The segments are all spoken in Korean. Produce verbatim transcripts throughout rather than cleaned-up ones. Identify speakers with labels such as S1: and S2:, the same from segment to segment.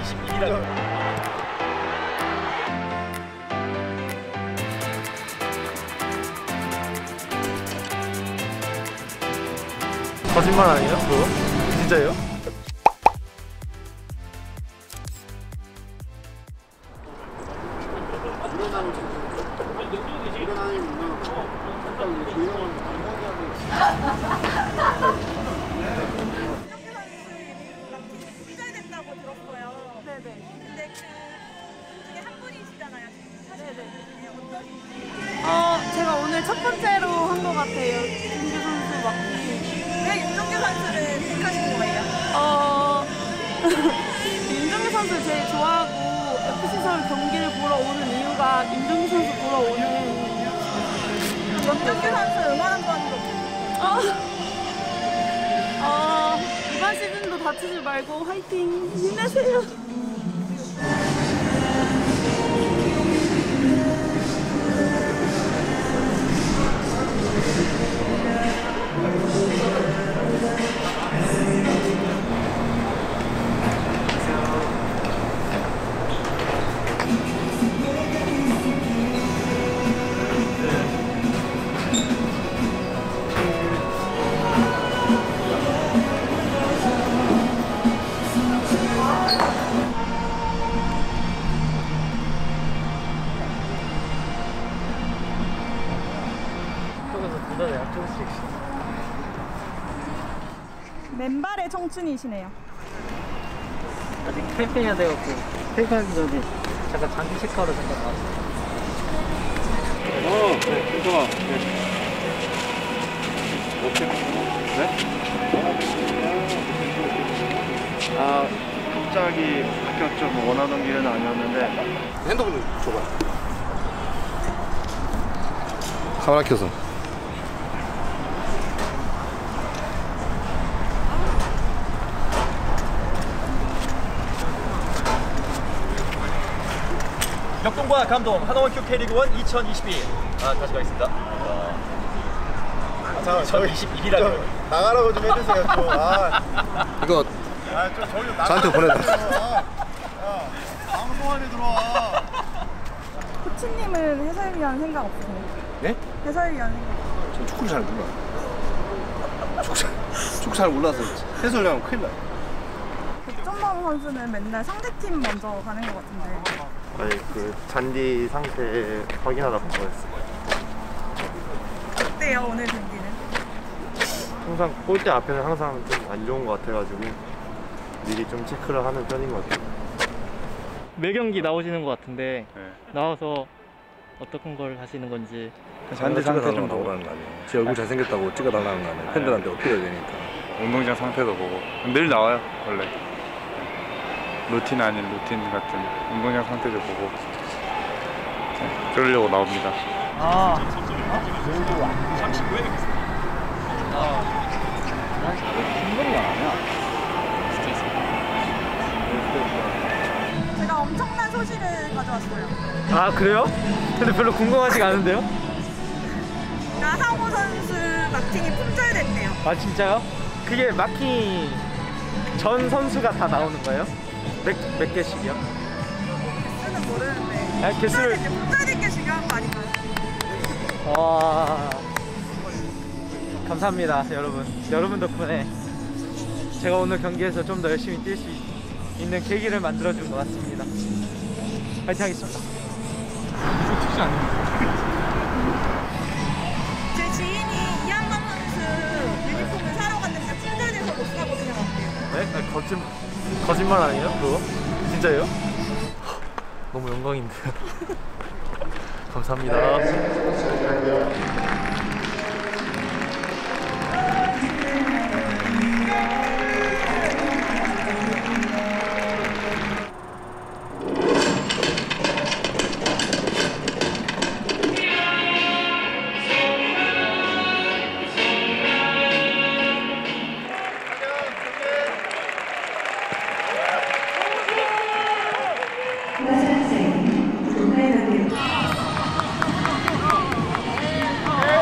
S1: 이십일 위라고.
S2: 거짓말 아니에요? 그거? 진짜예요?
S3: 된다고 들었어요. 네네. 근데 그 중에 한 분이시잖아요. 네네. 어, 제가 오늘 첫 번째로 한 것 같아요. 김규 선수 막기. 왜 윤종규 선수를 택하신 거예요? 어, 윤종규 선수 제일 좋아하고 에프씨 서울 경기를 보러 오는 이유가 윤종규 선수 보러 오는. 윤종규 선수 응원 한 번도. 어. 어, 이번 시즌도 다치지 말고 화이팅! 힘내세요! 맨발의 청춘이시네요.
S4: 아직 캠핑해야 돼갖고 캠핑하기 전에 잠깐 장기 체크하러 잠깐 나왔어요.
S5: 어, 네, 좋아. 네. 어떻게? 네? 아, 갑자기 바뀌었죠. 뭐 원하던 길은 아니었는데.
S2: 핸드폰 좀 줘봐요. 카메라 켜서.
S1: 역동과 감동 하나원 큐 K리그원 이천이십이. 아, 다시 가겠습니다. 아, 아, 이천이십일 위라고.
S2: 나가라고 좀 해주세요. 좀. 아, 이거
S1: 아, 좀 저희 좀
S2: 저한테 보내라.
S1: 야, 방송 안에 들어와.
S3: 코치님은 해설위원 생각 없으세요?
S2: 네?
S3: 해설위원 생각.
S2: 전 축구를 잘 몰라요. 축구 잘, 축구 잘 몰라서 해설하면 큰일 나요.
S3: 백종범 선수는 맨날 상대팀 먼저 가는 것 같은데.
S2: 아니, 그 잔디 상태 확인하다 본 거였어요.
S3: 어때요, 오늘 경기는?
S2: 항상 골대 앞에는 항상 좀 안 좋은 것 같아가지고 미리 좀 체크를 하는 편인 것 같아요.
S4: 매 경기 나오시는 것 같은데
S5: 네.
S4: 나와서 어떤 걸 하시는 건지
S5: 잔디 상태 좀
S6: 나오라는 거 아니에요. 제 얼굴 잘생겼다고 찍어달라는 거 아니에요. 팬들한테 어필해야 되니까.
S5: 운동장 상태도 보고 늘 나와요 원래. 루틴 아닌 루틴 같은 운동장 상태도 보고 네, 그러려고 나옵니다.
S4: 아,
S1: 잠시 후에 뵙겠습니다.
S3: 제가 엄청난 소식을 가져왔어요.
S4: 아 그래요? 근데 별로 궁금하지가 않은데요?
S3: 나상호 선수 마킹이 품절됐네요.
S4: 아 진짜요? 그게 마킹 전 선수가 다 나오는 거예요? 몇, 몇 개씩이요?
S3: 개수는 모르는데.
S4: 아, 개수를-
S3: 품절된 게 중요한 거 아닌가요?
S4: 와, 감사합니다 여러분. 여러분 덕분에 제가 오늘 경기에서 좀 더 열심히 뛸 수 있는 계기를 만들어준 것 같습니다. 파이팅 하겠습니다.
S3: 제 지인이 이한범 선수 유니폼을 사러 갔는데 품절돼서 못 사고 그냥 왔대요.
S2: 네? 아니, 거짓, 거짓말 아니에요? 그거? 진짜예요? 너무 영광인데요. 감사합니다.
S3: 네.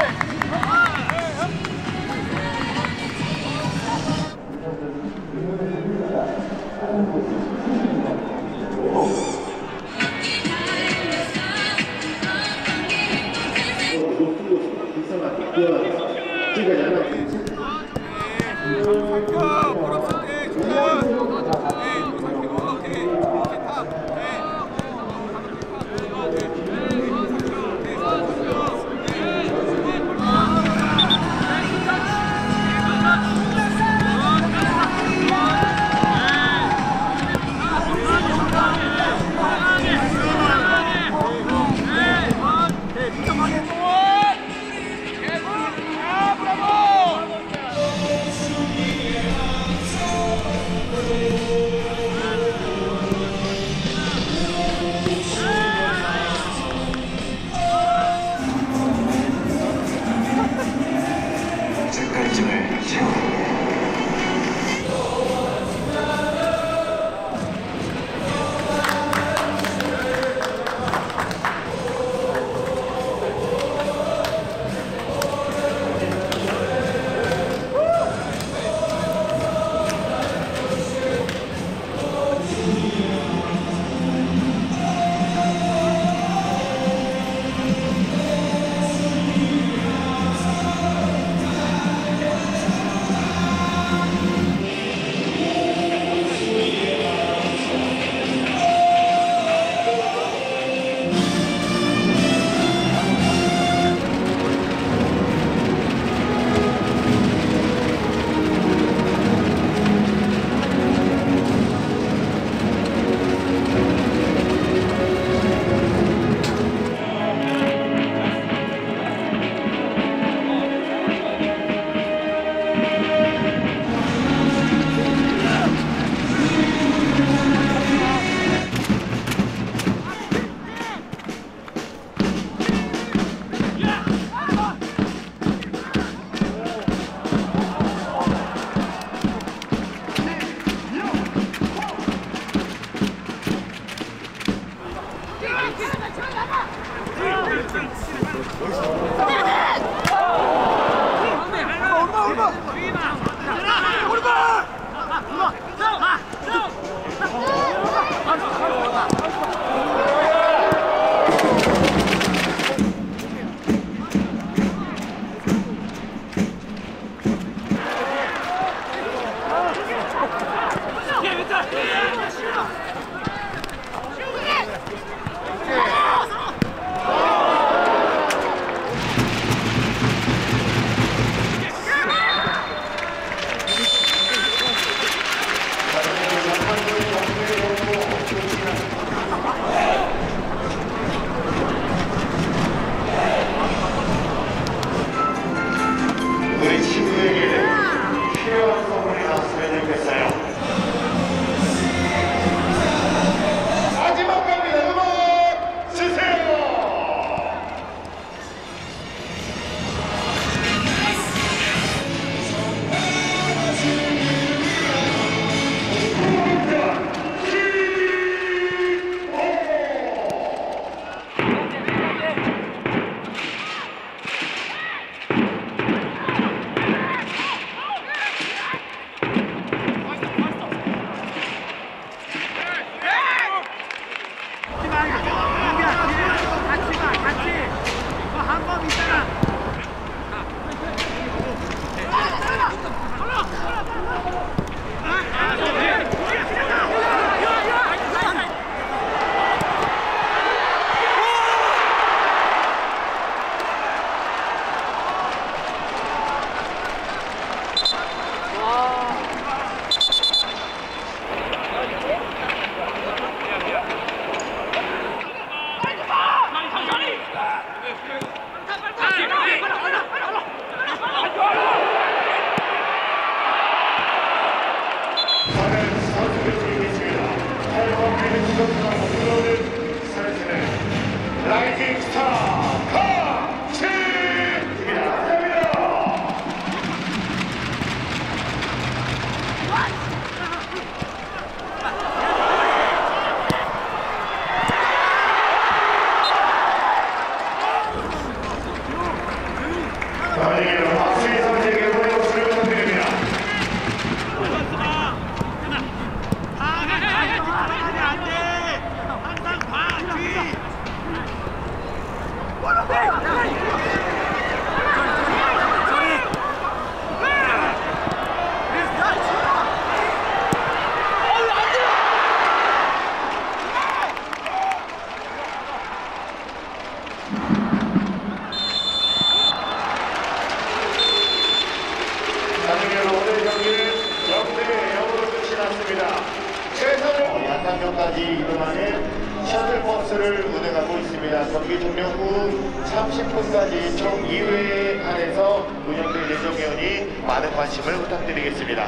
S7: 라이징 스타 저희에게는 박수희 선수에게 응원의 박수를 부탁드립니다. 오늘 경기는 영대 영으로 끝이 났습니다. 최선을 양산역까지 이동하는 셔틀버스를 운행하고 있습니다. 경기 종료 후 삼십 분까지 총 이 회에 한해서 운영될 예정이오니 많은 관심을 부탁드리겠습니다.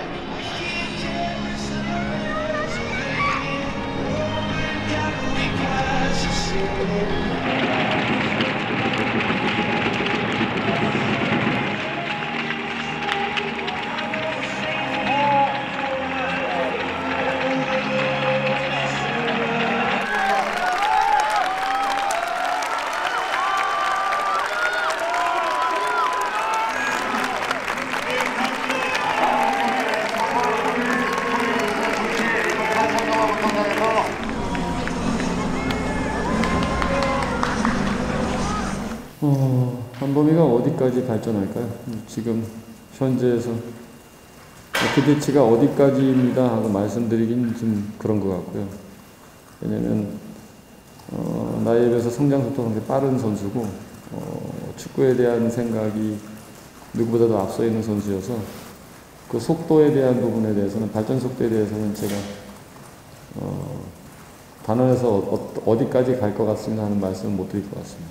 S8: 어, 한범위가 어디까지 발전할까요? 지금 현재에서 기대치가 어디까지입니다 하고 말씀드리긴 좀 그런 것 같고요. 왜냐면 어, 나이에 비해서 성장 속도가 굉장히 빠른 선수고 어, 축구에 대한 생각이 누구보다도 앞서 있는 선수여서 그 속도에 대한 부분에 대해서는 발전 속도에 대해서는 제가 어, 단언해서 어, 어디까지 갈 것 같습니다 하는 말씀은 못 드릴 것 같습니다.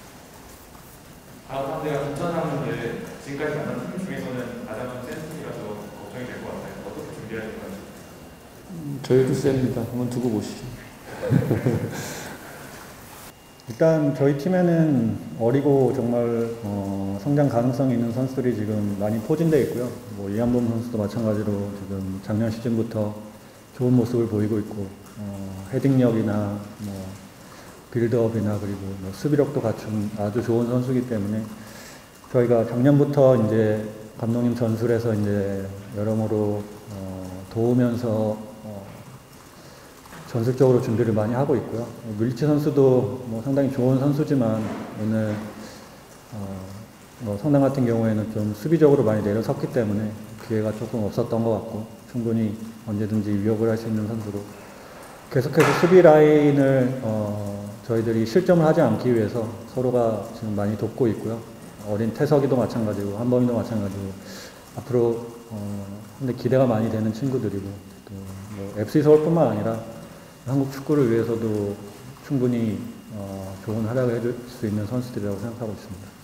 S2: 다음 상대가 전전하는데 지금까지 만난 팀 중에서는 가장 센 팀이라서 걱정이 될 것 같아요. 어떻게 준비해야 될까요?
S8: 음, 저희도 셉니다. 한번 두고 보시죠.
S9: 일단 저희 팀에는 어리고 정말 어, 성장 가능성이 있는 선수들이 지금 많이 포진되어 있고요. 뭐 이한범 선수도 마찬가지로 지금 작년 시즌부터 좋은 모습을 보이고 있고 어, 헤딩력이나 뭐 빌드업이나 그리고 뭐 수비력도 갖춘 아주 좋은 선수이기 때문에 저희가 작년부터 이제 감독님 전술에서 이제 여러모로 어, 도우면서 어, 전술적으로 준비를 많이 하고 있고요. 밀치 선수도 뭐 상당히 좋은 선수지만 오늘 어, 뭐 성남 같은 경우에는 좀 수비적으로 많이 내려섰기 때문에 기회가 조금 없었던 것 같고 충분히 언제든지 위협을 할 수 있는 선수로 계속해서 수비 라인을 어, 저희들이 실점을 하지 않기 위해서 서로가 지금 많이 돕고 있고요. 어린 태석이도 마찬가지고 한범이도 마찬가지고 앞으로 어, 근데 기대가 많이 되는 친구들이고 또 뭐 에프씨 서울뿐만 아니라 한국 축구를 위해서도 충분히 어, 좋은 활약을 해줄 수 있는 선수들이라고 생각하고 있습니다.